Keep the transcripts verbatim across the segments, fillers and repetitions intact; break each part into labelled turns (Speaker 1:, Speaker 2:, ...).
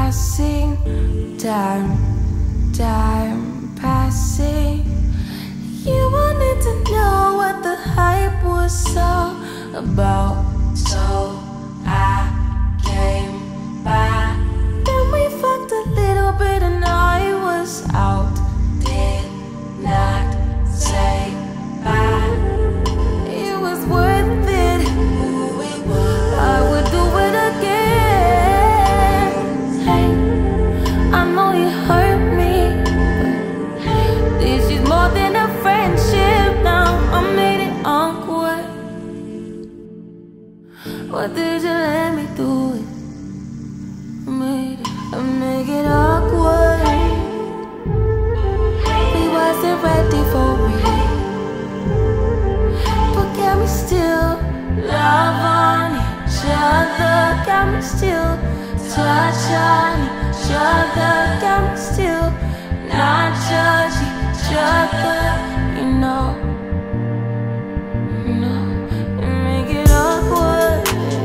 Speaker 1: passing, time, time passing. You wanted to know what the hype was all about, so I came by. Then we fucked a little bit and I was out. Did not say bye. It was worth it. I would do it again. Hey, I know you hurt me, but this is more than a friendship now. I made it awkward. Why did you let me do it? I made it, I make it awkward. We wasn't ready for it, but can we still love on each other? Can we still touch on each other? Can we still not judge each other? You know, you know, and make it awkward.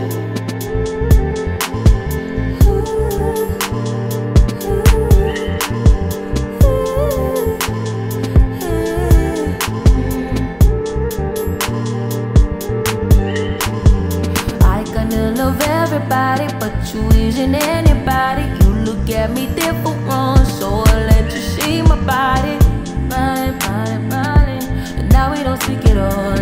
Speaker 1: I kinda love everybody, but you isn't anybody. You look at me different, so I let you see my body, body, body, body. And now we don't speak at all.